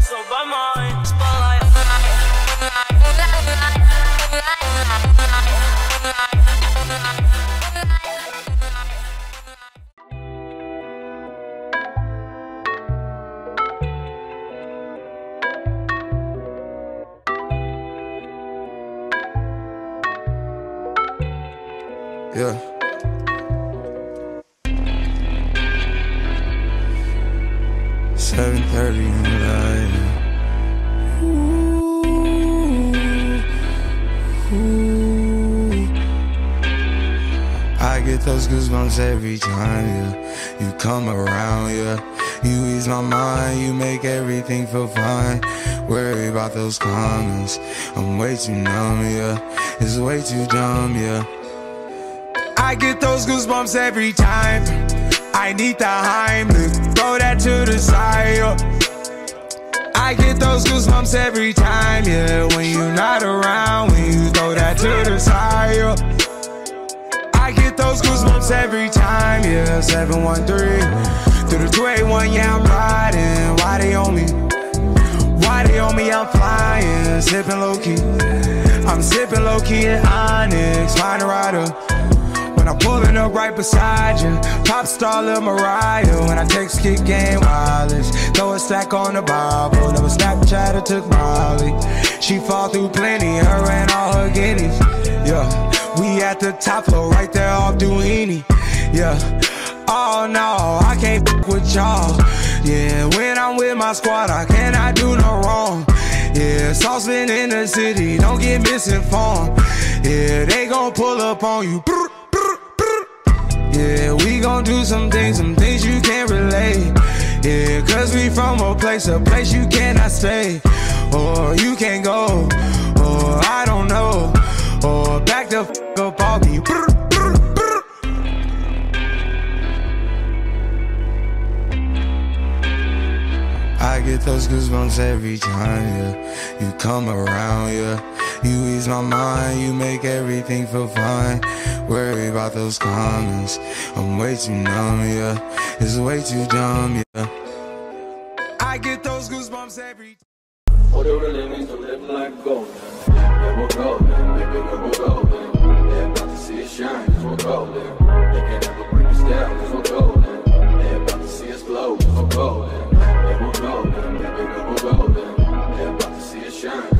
So vamos, spotlight. Yeah. $7:30 in the light. Ooh. I get those goosebumps every time, yeah. You come around, yeah. You ease my mind, you make everything feel fine. Worry about those comments, I'm way too numb, yeah. It's way too dumb, yeah. I get those goosebumps every time. I need the Heimlich, throw that to the side, yeah. I get those goosebumps every time, yeah. When you're not around, when you throw that to the side, yeah. I get those goosebumps every time, yeah. 713 through the 281, yeah, I'm riding. Why they on me? Why they on me? I'm flying, sipping low-key. I'm sipping low-key at Onyx, find a rider. When I'm pulling up right beside you, pop star Lil Mariah. When I text kick game wireless, throw a stack on the Bible. Never Snapchat or took Molly. She fall through plenty, her and all her guineas. Yeah, we at the top floor, right there off Duini. Yeah, oh no, I can't f with y'all. Yeah, when I'm with my squad, I cannot do no wrong. Yeah, saucepan in the city, don't get misinformed. Yeah, they gon' pull up on you. Yeah, we gon' do some things you can't relate. Yeah, cause we from a place you cannot stay. Or you can't go, or I don't know. Or back the f up off me. I get those goosebumps every time, yeah. You come around, yeah. You ease my mind, you make everything feel fine. Worry about those comments, I'm way too numb, yeah. It's way too dumb, yeah. I get those goosebumps every time. What it really means to live like gold. Yeah, we're golden, baby, we're golden. They're about to see us shine, cause we're golden. They can't ever break us down, cause we're golden. They're about to see us glow, cause we're golden. Yeah, we're golden, baby, we're golden. They're about to see us shine.